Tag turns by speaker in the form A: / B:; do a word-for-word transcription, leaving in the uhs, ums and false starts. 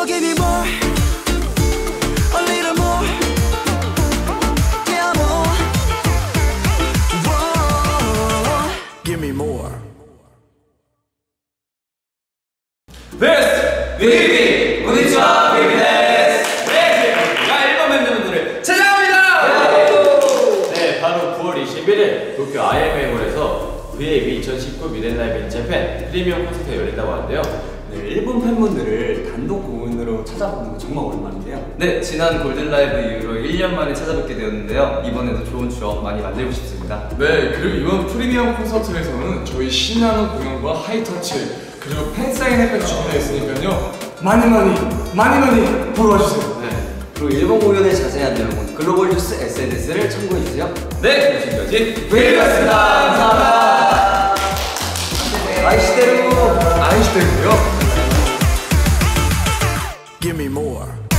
A: So give me more, a little more, yeah, more. Whoa, give me more.
B: 베스트 비비 고니치와 비비 데스. 네, 제가 일본 팬분들을 찾아갑니다. 네, 바로 구월 이십일일 도쿄 아이엠에이홀에서 브이에이비 이천십구 미드나잇 인 재팬 프리미엄 콘서트가 열린다고 하는데요.
C: 네, 일본 팬분들을 단독 공연으로 찾아보는 건 정말 오랜만인데요.
D: 네, 지난 골든라이브 이후로 일 년 만에 찾아뵙게 되었는데요. 이번에도 좋은 추억 많이 만들고 싶습니다.
E: 네, 그리고 이번 프리미엄 콘서트에서는 저희 신나는 공연과 하이터치 그리고 팬사인회까지 준비되어 있으니까요, 많이 많이 많이 많이 보러 와주세요.
C: 네, 그리고 일본 공연의 자세한 내용은 글로벌 뉴스 에스엔에스를 참고해주세요.
B: 네, 지금까지
C: 비비였습니다. 감사합니다. 아이시대로
E: 아이시대로요.
A: Give me more.